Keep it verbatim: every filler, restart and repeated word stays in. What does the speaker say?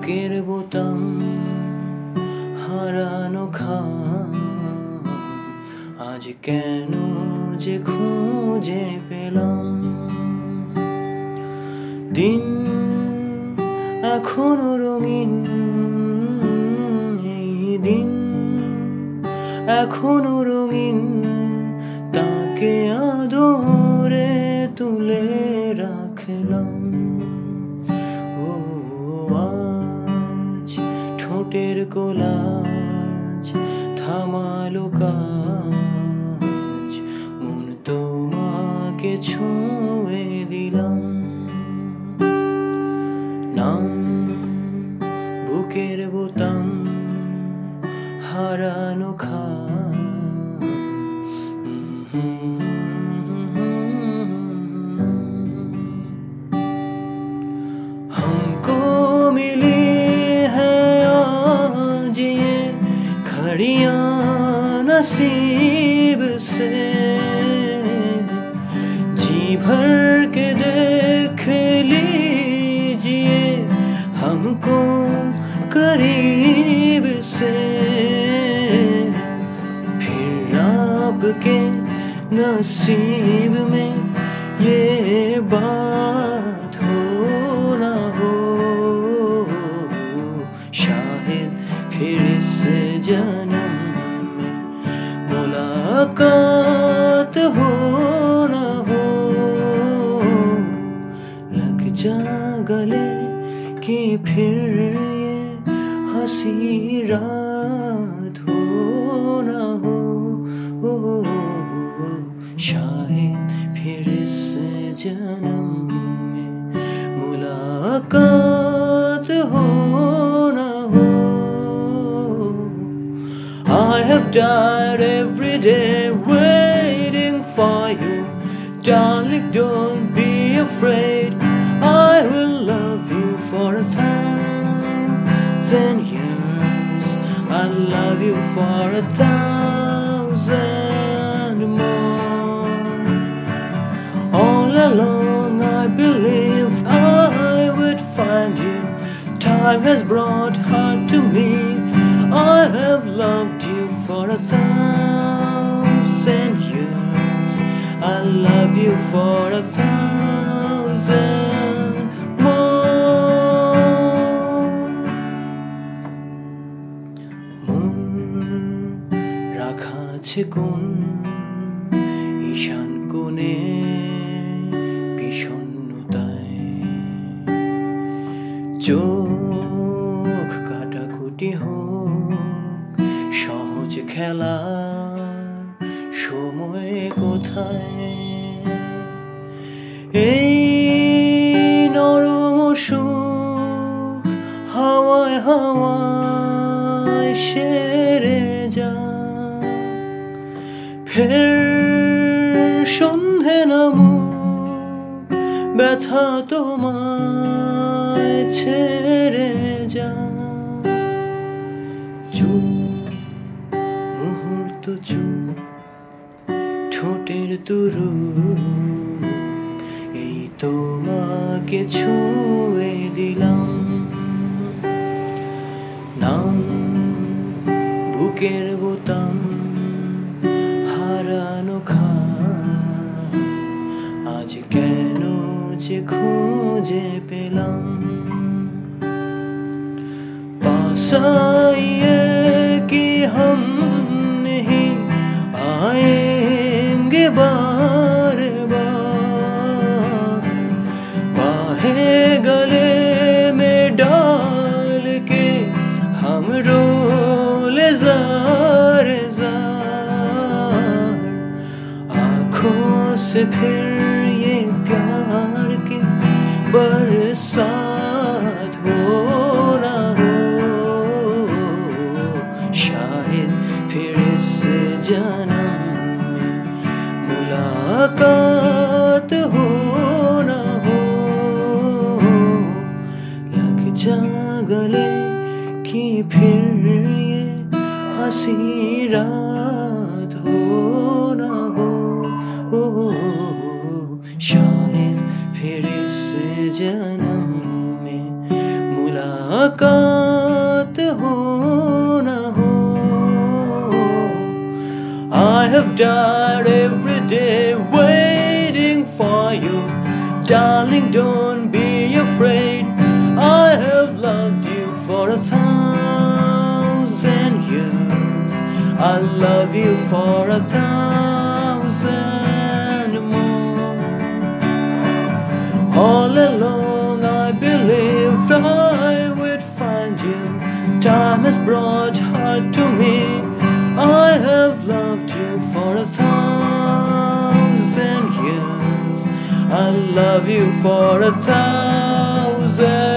বুকের বোতাম হারানো খাম আজ কেন যে খুঁজে পেলাম। দিন এখনো রঙিন, এই দিন এখনো রঙিন, তাকে আদরে তুলে রাখলাম। ও আজ ঠোঁটের কোলাজ থামালো কাজ, মন তোমাকে ছুঁয়ে দিলাম। নাম বুকের বোতাম হারানো খাম। हमको मिली है आज ये घड़ियां नसीब से, जी भर के देख लीजिए हमको करीब से, फिर आपके नसीब में ये बात हो ना हो, शायद फिर इस जन्म में मुलाकात हो ना हो। लग जा गले कि फिर ये हंसी रात हो ना हो, शायद फिर इस जन्म में मुलाकात हो ना हो। I have died every day waiting for you, darling, don't be afraid, I will love you for a thousand years, I'll love you for a thousand more. All along I believed I would find you, time has brought heart to me, I have loved you for a thousand years, I'll love you for a thousand more. মন রাখা আছে কোন ঈশান কোণে বিষণ্ণতায়, চোখ কাটাকুটি হোক সহজ খেলা, সময় কোথায়, এই নরম সুখ হাওয়ায় হাওয়ায় সেরে যা, ফের সন্ধে নামুক ব্যথা তোমায় ছেড়ে যা। চুপ মুহূর্ত চুপ ঠোঁটের তুরু, এই তোমাকে ছুঁয়ে দিলাম। নাম বুকের বোতাম হারানো খাম আজ কেন যে খুঁজে পেলাম। पास आइए कि हम नहीं आएंगे बार बार, बाहें गले में डाल के हम रोले जार जार, आँखों से फिर ये प्यार की बरसात हो ना हो, शायद फिर इस जन्म में मुलाकात हो ना हो। लग जा गले कि फिर ये हंसी रात हो ना हो, शायद फिर इस जन्म में मुलाकात मुलाकात हो ना हो. I have died every day waiting for you. Darling, don't be afraid. I have loved you for a thousand years. I love you for a thousand more. All along I believed I would find you. Time has brought her to me. I have loved you for a thousand years. I love you for a thousand